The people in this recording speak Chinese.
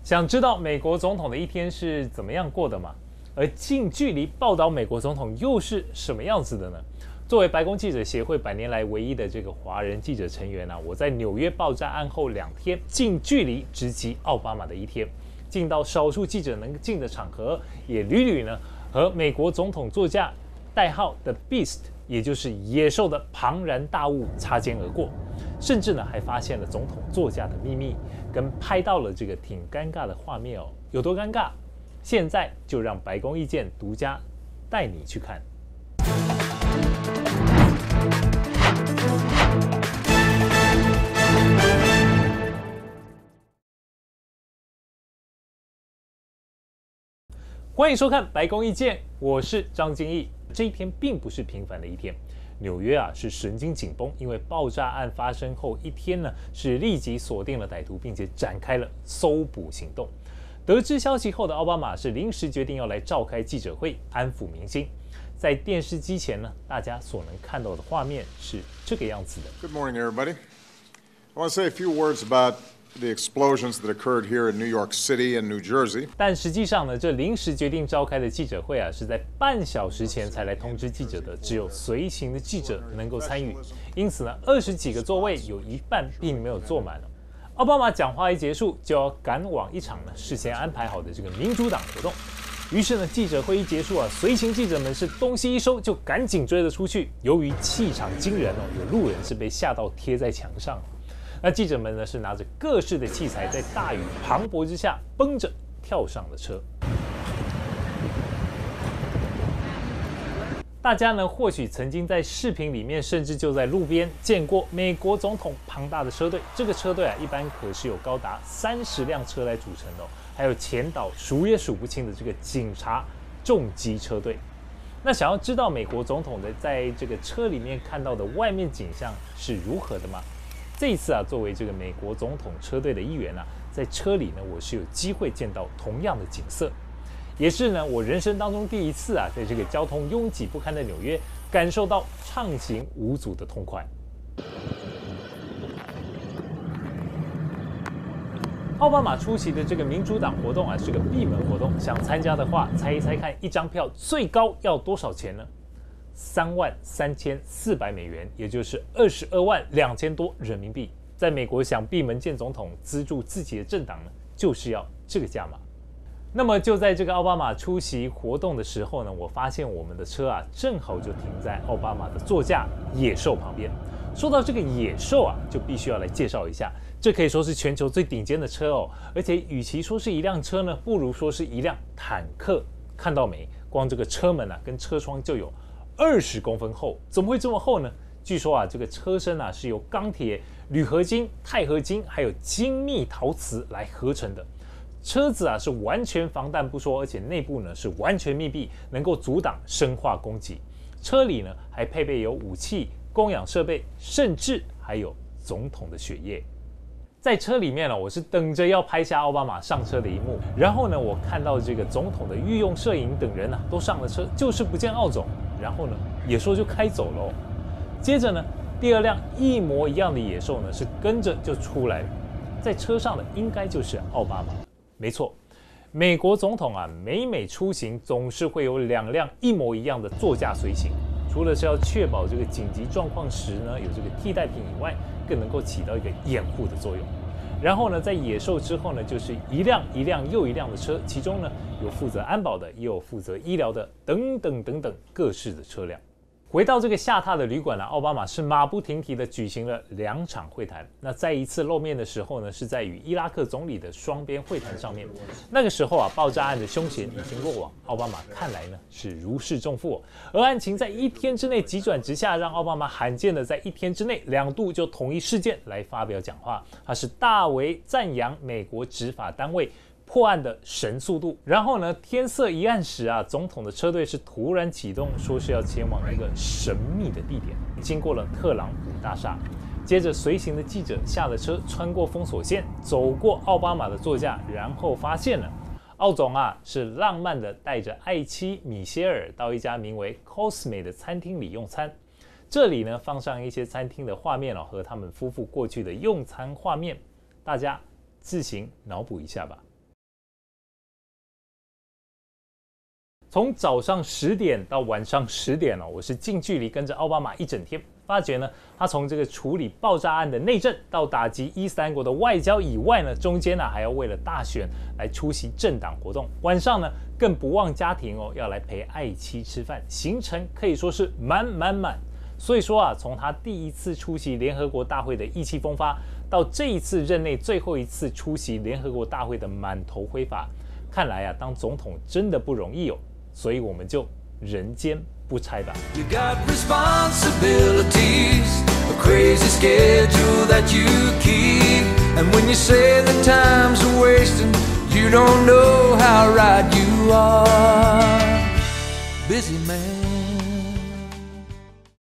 想知道美国总统的一天是怎么样过的吗？而近距离报道美国总统又是什么样子的呢？作为白宫记者协会100年来唯一的这个华人记者成员我在纽约爆炸案后2天，近距离直击奥巴马的一天，进到少数记者能进的场合，也屡屡呢和美国总统座驾代号的 Beast， 也就是野兽的庞然大物擦肩而过，甚至呢还发现了总统座驾的秘密，跟拍到了这个挺尴尬的画面有多尴尬？现在就让白宫意见独家带你去看。欢迎收看白宫意见，我是张金义。这一天并不是平凡的一天，纽约是神经紧绷，因为爆炸案发生后1天呢，是立即锁定了歹徒，并且展开了搜捕行动。得知消息后的奥巴马是临时决定要来召开记者会，安抚民心。在电视机前呢，大家所能看到的画面是这个样子的。 Good morning, everybody. I want to say a few words about the explosions that occurred here in New York City and New Jersey. 但实际上呢，这临时决定召开的记者会是在半小时前才来通知记者的，只有随行的记者能够参与。因此呢，20几个座位有一半并没有坐满。奥巴马讲话一结束，就要赶往一场事先安排好的这个民主党活动。于是呢，记者会一结束随行记者们是东西一收就赶紧追了出去。由于气场惊人有路人是被吓到贴在墙上。那记者们呢是拿着各式的器材，在大雨磅礴之下蹦着跳上了车。大家呢或许曾经在视频里面，甚至就在路边见过美国总统庞大的车队。这个车队一般可是有高达30辆车来组成的还有前导数也数不清的这个警察重机车队。那想要知道美国总统的在这个车里面看到的外面景象是如何的吗？这一次作为这个美国总统车队的一员在车里呢，我是有机会见到同样的景色，也是呢我人生当中第一次在这个交通拥挤不堪的纽约，感受到畅行无阻的痛快。奥巴马出席的这个民主党活动是个闭门活动，想参加的话，猜一猜看，一张票最高要多少钱呢？33400美元，也就是222000多人民币。在美国想闭门见总统，资助自己的政党呢，就是要这个价码。那么就在这个奥巴马出席活动的时候呢，我发现我们的车正好就停在奥巴马的座驾野兽旁边。说到这个野兽就必须要来介绍一下，这可以说是全球最顶尖的车而且与其说是一辆车呢，不如说是一辆坦克。看到没？光这个车门跟车窗就有20公分厚，怎么会这么厚呢？据说这个车身是由钢铁、铝合金、钛合金还有精密陶瓷来合成的。车子是完全防弹不说，而且内部呢是完全密闭，能够阻挡生化攻击。车里呢还配备有武器、供氧设备，甚至还有总统的血液。在车里面我是等着要拍下奥巴马上车的一幕，然后呢，我看到这个总统的御用摄影等人都上了车，就是不见奥总，然后呢，野兽就开走了接着呢，第2辆一模一样的野兽呢是跟着就出来了，在车上的应该就是奥巴马。没错，美国总统每出行总是会有2辆一模一样的座驾随行，除了是要确保这个紧急状况时呢有这个替代品以外，更能够起到一个掩护的作用。然后呢，在野兽之后呢，就是一辆又一辆的车，其中呢有负责安保的，也有负责医疗的，等等等等各式的车辆。回到这个下榻的旅馆奥巴马是马不停蹄的举行了2场会谈。那再一次露面的时候呢，是在与伊拉克总理的双边会谈上面。那个时候爆炸案的凶嫌已经落网，奥巴马看来呢是如释重负而案情在1天之内急转直下，让奥巴马罕见的在1天之内2度就同一事件来发表讲话，他是大为赞扬美国执法单位破案的神速度。然后呢，天色一暗时总统的车队是突然启动，说是要前往一个神秘的地点，经过了特朗普大厦。接着随行的记者下了车，穿过封锁线，走过奥巴马的座驾，然后发现了奥总是浪漫的带着爱妻米歇尔到一家名为 Cosme 的餐厅里用餐。这里呢放上一些餐厅的画面和他们夫妇过去的用餐画面，大家自行脑补一下吧。 从早上10点到晚上10点我是近距离跟着奥巴马一整天，发觉呢，他从这个处理爆炸案的内政到打击伊斯兰国的外交以外呢，中间呢还要为了大选来出席政党活动，晚上呢更不忘家庭要来陪爱妻吃饭，行程可以说是满。所以说从他第一次出席联合国大会的意气风发，到这一次任内最后一次出席联合国大会的满头灰发，看来当总统真的不容易所以我们就人间不拆吧。You got responsibilities, a crazy schedule that you keep, and when you say that time's a wasting, you don't know how right you are, busy man.